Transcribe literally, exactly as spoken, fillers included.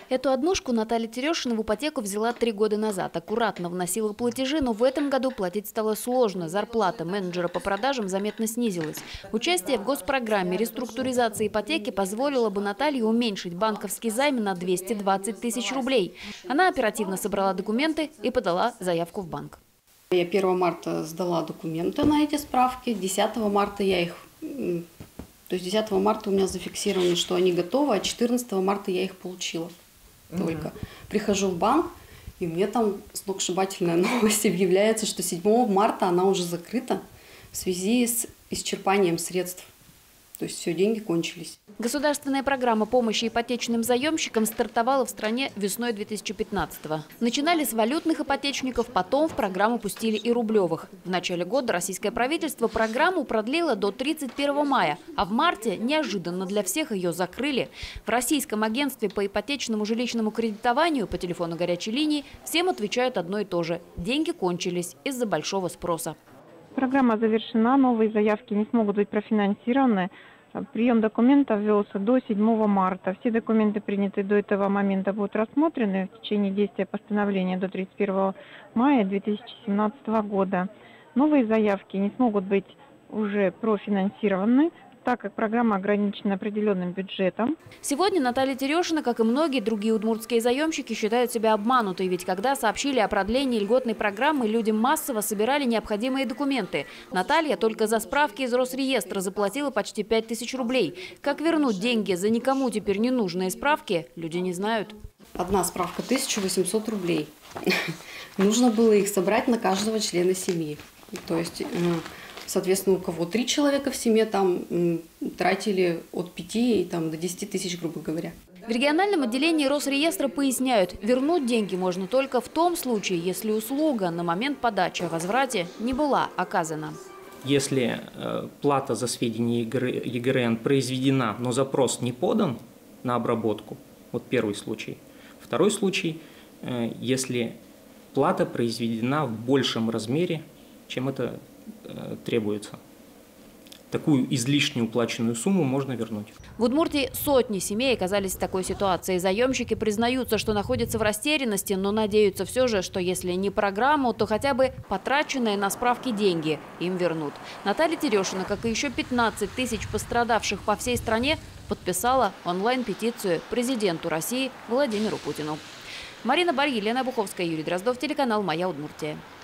Эту однушку Наталья Терешина в ипотеку взяла три года назад. Аккуратно вносила платежи, но в этом году платить стало сложно. Зарплата менеджера по продажам заметно снизилась. Участие в госпрограмме реструктуризации ипотеки позволило бы Наталье уменьшить банковский займ на двести двадцать тысяч рублей. Она оперативно собрала документы и подала заявку в банк. Я первого марта сдала документы на эти справки, десятого марта я их... То есть десятого марта у меня зафиксировано, что они готовы, а четырнадцатого марта я их получила. Только прихожу в банк, и мне там сногсшибательная новость объявляется, что седьмого марта она уже закрыта в связи с исчерпанием средств. То есть все, деньги кончились. Государственная программа помощи ипотечным заемщикам стартовала в стране весной две тысячи пятнадцатого. Начинали с валютных ипотечников, потом в программу пустили и рублевых. В начале года российское правительство программу продлило до тридцать первого мая, а в марте неожиданно для всех ее закрыли. В Российском агентстве по ипотечному жилищному кредитованию по телефону горячей линии всем отвечают одно и то же – деньги кончились из-за большого спроса. Программа завершена, новые заявки не смогут быть профинансированы. Прием документов велся до седьмого марта. Все документы, принятые до этого момента, будут рассмотрены в течение действия постановления до тридцать первого мая две тысячи семнадцатого года. Новые заявки не смогут быть уже профинансированы, так как программа ограничена определенным бюджетом. Сегодня Наталья Терешина, как и многие другие удмуртские заемщики, считают себя обманутой. Ведь когда сообщили о продлении льготной программы, люди массово собирали необходимые документы. Наталья только за справки из Росреестра заплатила почти пять тысяч рублей. Как вернуть деньги за никому теперь не нужные справки, люди не знают. Одна справка тысяча восемьсот рублей. Нужно было их собрать на каждого члена семьи. То есть... Соответственно, у кого три человека в семье, там тратили от пяти там, до десяти тысяч, грубо говоря. В региональном отделении Росреестра поясняют, вернуть деньги можно только в том случае, если услуга на момент подачи о возврате не была оказана. Если э, плата за сведения ЕГРН произведена, но запрос не подан на обработку, вот первый случай. Второй случай, э, если плата произведена в большем размере, чем это требуется. Такую излишне уплаченную сумму можно вернуть. В Удмуртии сотни семей оказались в такой ситуации. Заемщики признаются, что находятся в растерянности, но надеются все же, что если не программу, то хотя бы потраченные на справки деньги им вернут. Наталья Терешина, как и еще пятнадцать тысяч пострадавших по всей стране, подписала онлайн-петицию президенту России Владимиру Путину. Марина Барь, Елена Буховская, Юрий Дроздов, телеканал «Моя Удмуртия».